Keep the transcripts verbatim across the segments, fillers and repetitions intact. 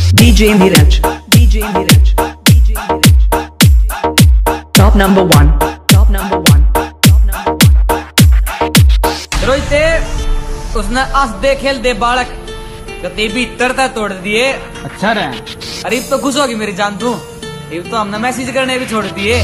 DJ Neeraj, DJ Neeraj, DJ Neeraj, top number one, top number one, top number one. रोहिते उसने अस दे खेल दे बालक कते भी तरता तोड़ दिए। अच्छा रहे। अरे तो खुश होगी मेरी जान तू, ये तो हमने मैसेज करने भी छोड़ दिए।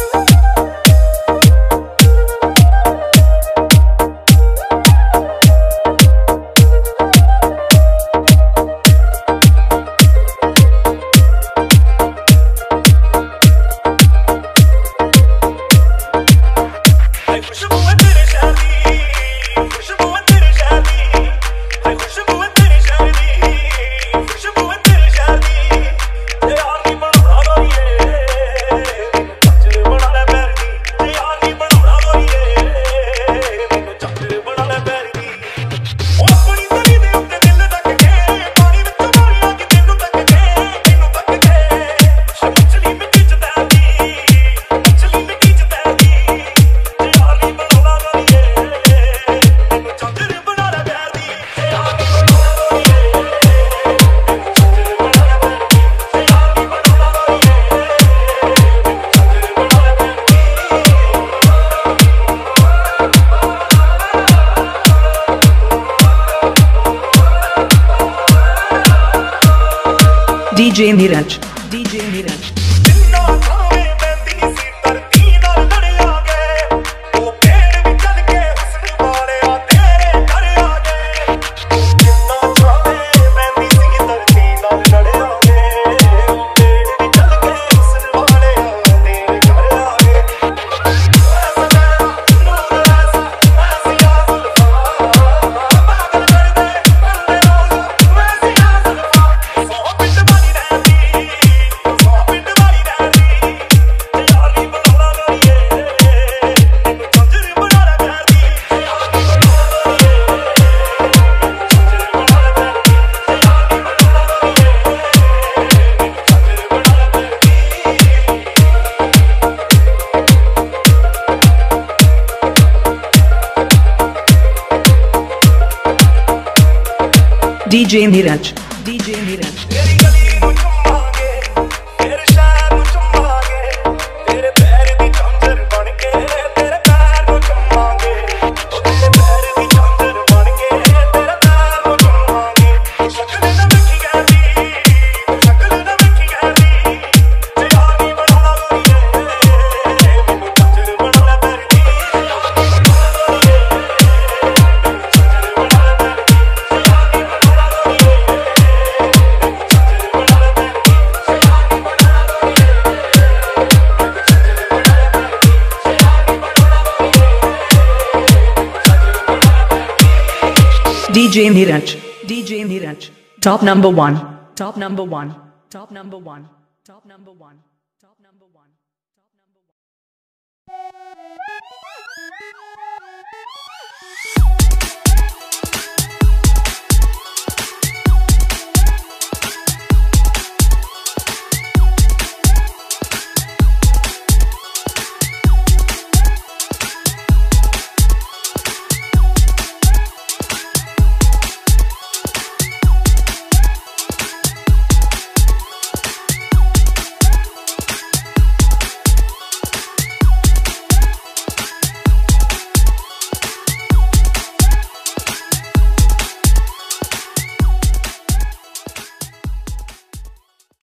DJ Neeraj, DJ Neeraj. DJ Neeraj, DJ Neeraj. DJ Neeraj, DJ Neeraj, top number one, top number one, top number one, top number one, top number one, top number one.